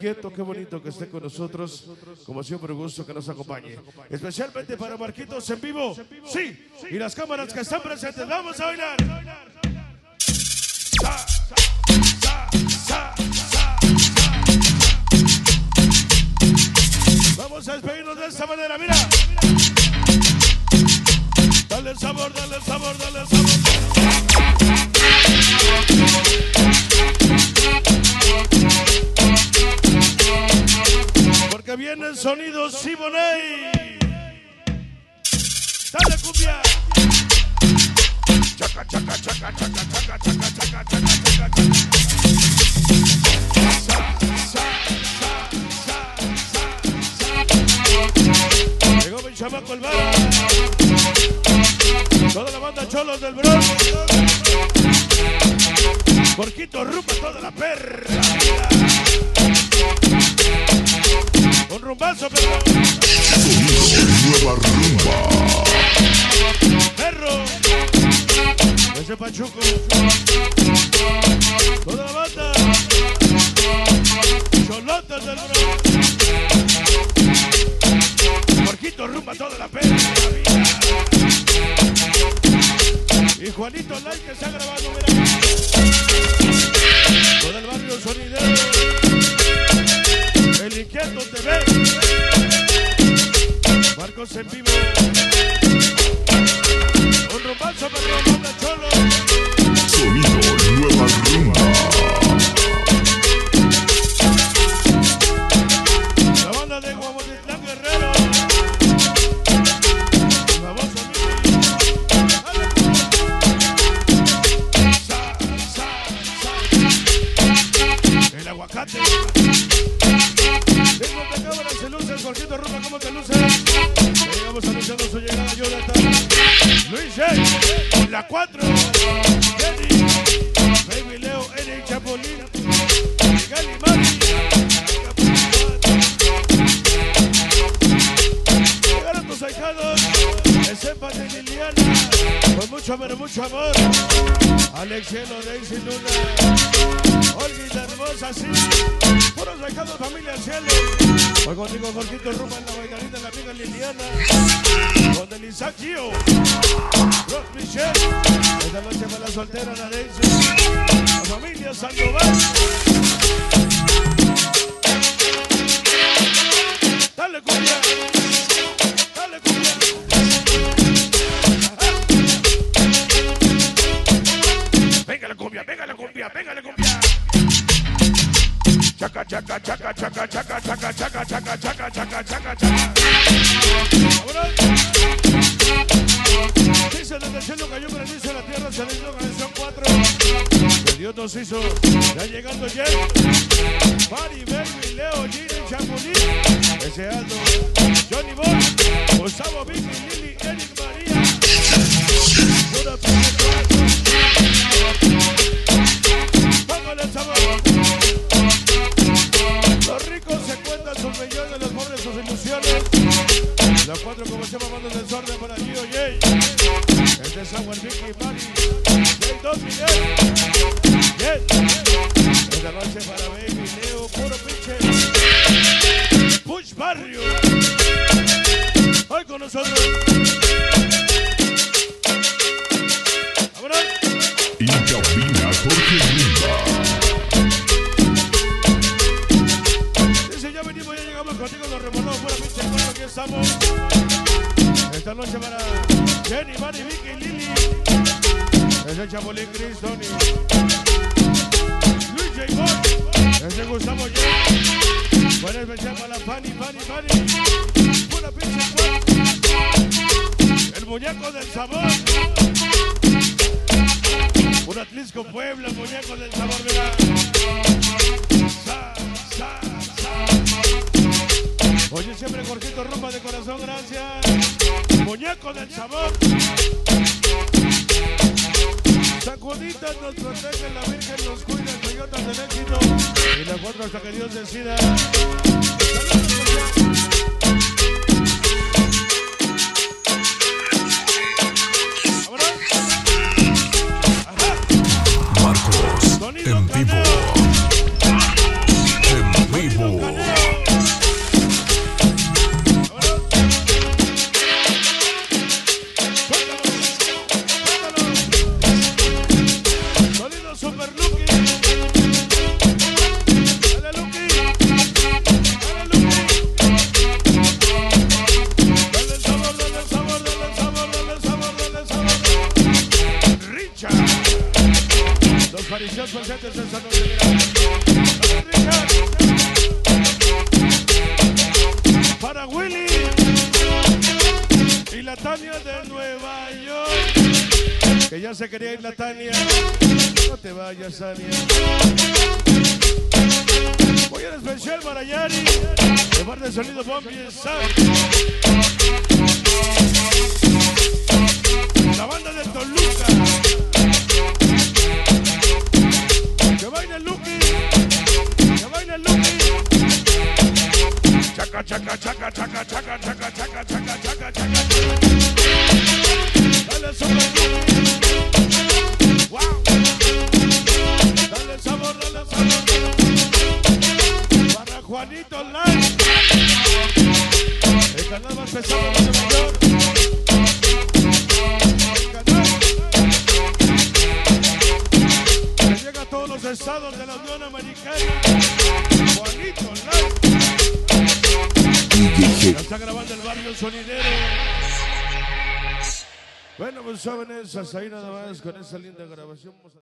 inquieto, qué bonito que esté con nosotros. Como siempre, un gusto que nos acompañe. Especialmente para Marquitos en vivo. Sí, y las cámaras que están presentes. Vamos a bailar. Sa, sa, sa, sa, sa. Vamos a despedirnos de esta manera, mira. Dale el sabor, dale el sabor, dale el sabor. Porque viene el sonido Siboney. Dale cumbia. Chaca, chaca, chaca, chaca, chaca, chaca, chaca, chaca, chaca, chaca. Llegó mi chamaco el bar. Toda la banda cholos del Bronx. Porquito Rumba, toda la perra. Un rumbazo, perro. Nueva rumba. Perro. Ese Pachuco. Toda la banda. Cholotas del Bronx. Porquito Rumba, toda la perra. Y Juanito Like que se ha grabado, mira. Todo el barrio sonidero. El Inquieto TV. Marcos en vivo. Un rumbazo para la banda cholo. Sonido Nueva Rumba. La banda de Guamotitlán Guerrero. Vamos a mí. El aguacate. Tengo que cámaras se luce, Jorgito Rumba, ¿cómo te luces? Ya llegamos anunciando su llegada, Jonathan. Luis J, la 4, Jenny, Baby Leo, Eric Chapolín, Miguel y Mari. Llegaron tus ahijados, Ezepas y Liliana, con mucho pero mucho amor. Alex Cielo, Daisy Luna, Olguita hermosa, sí. Puros ahijados, familia al cielo. Hoy contigo, Jorgito Rumba, en la bailarina, la amiga Liliana. Con el Isaac Gio, Ross Michelle. Esta noche para la soltera, la Daisy. La familia Sandoval. Dale cumbia. Dale cumbia. Venga la cumbia, venga la cumbia, venga la cumbia. Chaca, chaca, chaca, chaca, chaca, chaca, chaca, chaca, chaca, chaca, chaca, chaca. ¡Vámonos! Dice desde el cielo cayó granizo en la tierra, se le hizo canción 4. Que Dios nos hizo, ya llegando Jay, Mari, Baby, Leo, Gini, Chapulín, ese Aldo, Johnny Boy, Gustavo, Vicky, Lili, Eric, María. Póngale el sabor. Los ricos se cuentan sus millones, los pobres sus ilusiones. Los 4 como se llaman del desorden para Gio Jay. El de Sauer, Vicky, Mari, Jay 2 Miguel. Yes. Esta noche para Baby, Leo, puro pinche. Push Barrio. Hoy con nosotros. ¡Vámonos! Y cabina Jorge Rumba. Ya venimos, ya llegamos contigo, nos remontamos por la pinche hermano, aquí estamos. Esta noche para Jenny, Mari, Vicky y Lili. Es el Chapulín, Chris, Tony. Luis J. Boy. Es el Gustavo J. Buen especial para la Fanny. Pura pinche cuerpo. El muñeco del sabor. Un Atlisco Puebla, el muñeco del sabor, mira. Oye, siempre Jorgito Rumba de corazón, gracias. Muñeco del sabor. Sacuditas nos protegen, la Virgen nos cuida, Toyotas del éxito. Y la 4 hasta que Dios decida. ¡Vámonos! Marcos, en vivo. En vivo. Sonido Super Lucky. Dale Lucky. Dale Lucky. Dale el sabor, dale el sabor, dale el sabor, dale el sabor, dale el sabor. Richard. Los fariseos presentes en esta noche. Dale Richard. Para Willy y la Tania de Nueva York, que ya se quería ir la Tania. No te vayas, Tania. Voy al especial Marayari, de bar de sonido Bombi Sam. La banda de Toluca. Que baile el Lucky. Que baile el Lucky. Chaca, chaca, chaca, chaca, chaca, chaca, chaca, chaca, chaca, chaca. Dale Super Lucky. Wow. Dale sabor, dale sabor. Para Juanito Live. El canal más pesado de Nueva York. El canal que llega a todos los estados de la Unión Americana. Juanito Live. Ya está grabando el barrio sonidero. Bueno, pues jóvenes, hasta ahí nada más con esa linda grabación.